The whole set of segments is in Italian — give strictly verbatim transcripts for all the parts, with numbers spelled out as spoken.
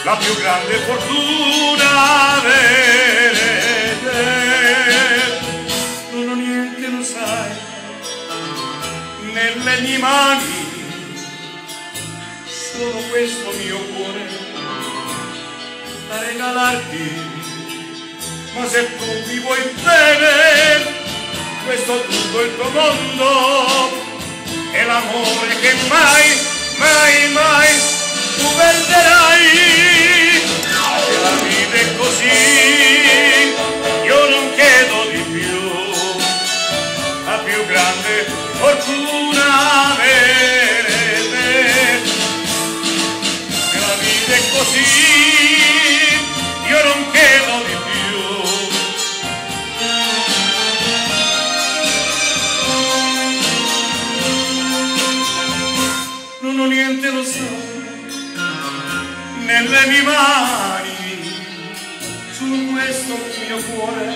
la più grande fortuna avere te. Non ho niente, lo sai, nelle mie mani, solo questo mio cuore da regalarti. Ma se tu mi vuoi bene, questo tutto il tuo mondo è l'amore che mai, mai, mai tu perderai. Se la vita è così, io non chiedo di più, la più grande fortuna avere te. Se la vita è così, io non chiedo di più. Non ho niente, lo so, nelle mie mani, su questo mio cuore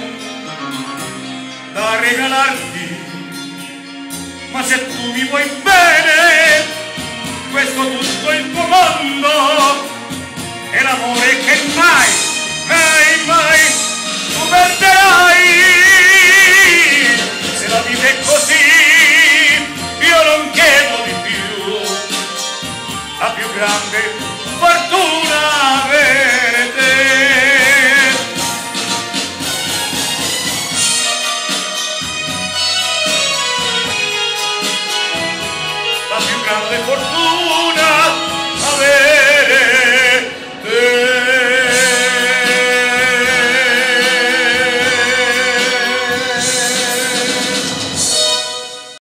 da regalarti. Ma se tu mi vuoi bene, questo tutto il tuo mondo è l'amore che mai, mai, mai tu perderai. Se la vita è così, io non chiedo di più, la più grande fortuna avere te. La più grande fortuna